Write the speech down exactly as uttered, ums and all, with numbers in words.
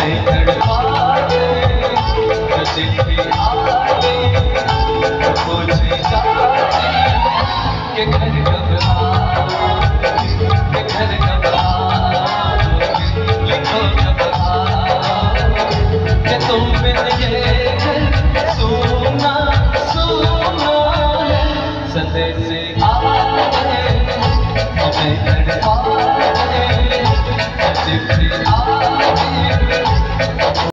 हमें तड़पा दे, चिट्ठी आ गई पूछे जाती कि घर कब आओगी, कि घर कब आओगी, लिखो कब आओगी, कि तुम बिन ये घर सूना सूना है। संदेश आ गए हमें तड़पा दे, चिट्ठी आ गई।